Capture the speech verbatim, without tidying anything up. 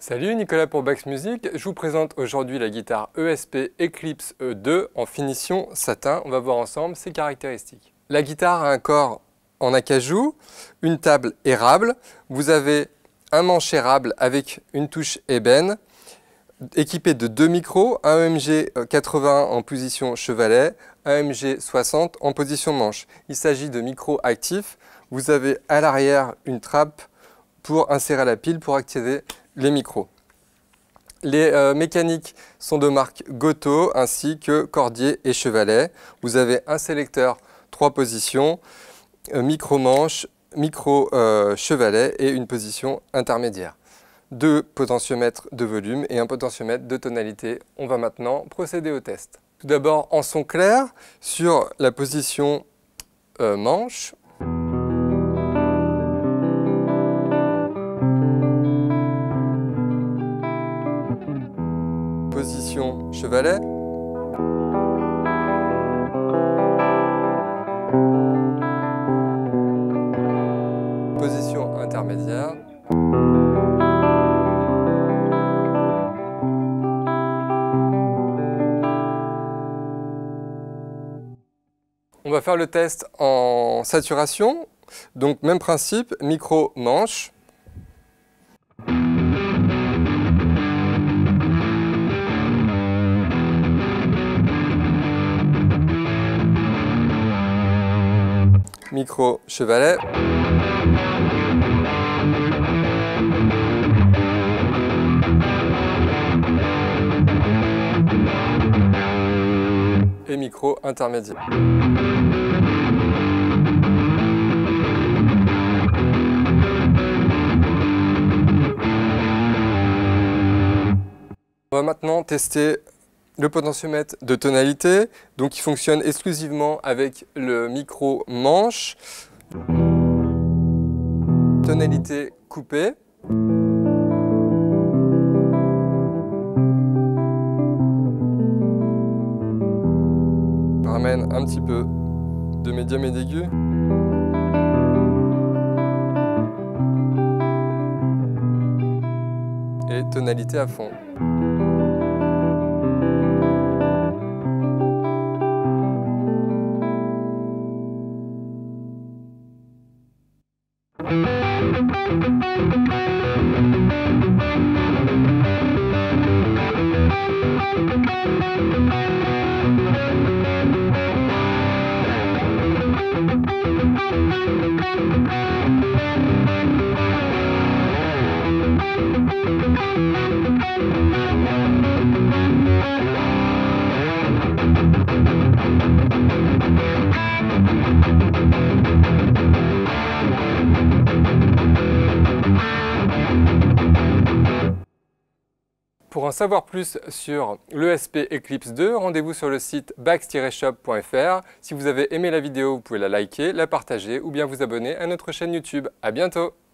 Salut, Nicolas pour Bax Music. Je vous présente aujourd'hui la guitare E S P Eclipse E deux en finition satin. On va voir ensemble ses caractéristiques. La guitare a un corps en acajou, une table érable. Vous avez un manche érable avec une touche ébène, équipé de deux micros, un E M G quatre-vingts en position chevalet, un E M G soixante en position manche. Il s'agit de micros actifs. Vous avez à l'arrière une trappe pour insérer la pile pour activer les micros. Les euh, mécaniques sont de marque Gotoh ainsi que Cordier et Chevalet. Vous avez un sélecteur trois positions, euh, micro manche, micro euh, chevalet et une position intermédiaire. Deux potentiomètres de volume et un potentiomètre de tonalité. On va maintenant procéder au test. Tout d'abord en son clair sur la position euh, manche. Position chevalet. Position intermédiaire. On va faire le test en saturation. Donc même principe, micro manche. Micro chevalet. Et micro intermédiaire. On va maintenant tester le potentiomètre de tonalité, donc il fonctionne exclusivement avec le micro manche. Tonalité coupée. Je ramène un petit peu de médium et d'aigu. Et tonalité à fond. Pour en savoir plus sur l'E S P Eclipse deux, rendez-vous sur le site bax tiret shop point F R. Si vous avez aimé la vidéo, vous pouvez la liker, la partager ou bien vous abonner à notre chaîne YouTube. À bientôt!